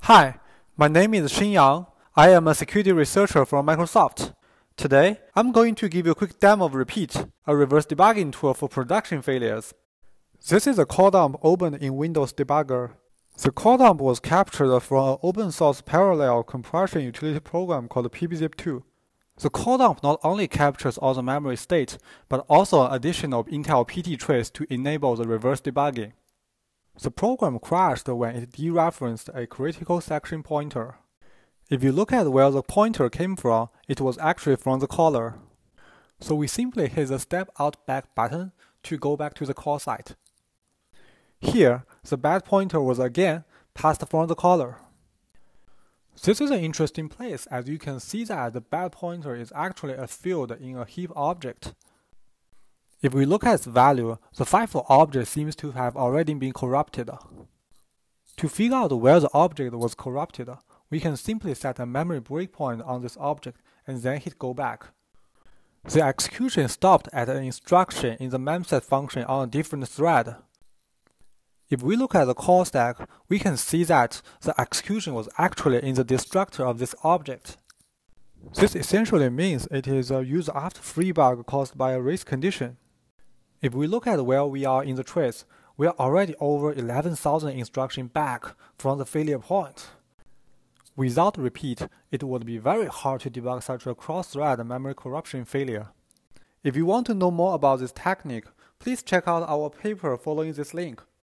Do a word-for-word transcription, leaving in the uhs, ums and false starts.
Hi, my name is Xin Yang. I am a security researcher from Microsoft. Today, I'm going to give you a quick demo of Repeat, a reverse debugging tool for production failures. This is a call dump opened in Windows Debugger. The call dump was captured from an open source parallel compression utility program called P B zip two. The call dump not only captures all the memory state, but also an additional Intel P T trace to enable the reverse debugging. The program crashed when it dereferenced a critical section pointer. If you look at where the pointer came from, it was actually from the caller. So we simply hit the Step Out Back button to go back to the call site. Here, the bad pointer was again passed from the caller. This is an interesting place as you can see that the bad pointer is actually a field in a heap object. If we look at its value, the FIFO object seems to have already been corrupted. To figure out where the object was corrupted, we can simply set a memory breakpoint on this object and then hit go back. The execution stopped at an instruction in the memset function on a different thread. If we look at the call stack, we can see that the execution was actually in the destructor of this object. This essentially means it is a use after free bug caused by a race condition. If we look at where we are in the trace, we are already over eleven thousand instructions back from the failure point. Without Repeat, it would be very hard to debug such a cross-thread memory corruption failure. If you want to know more about this technique, please check out our paper following this link.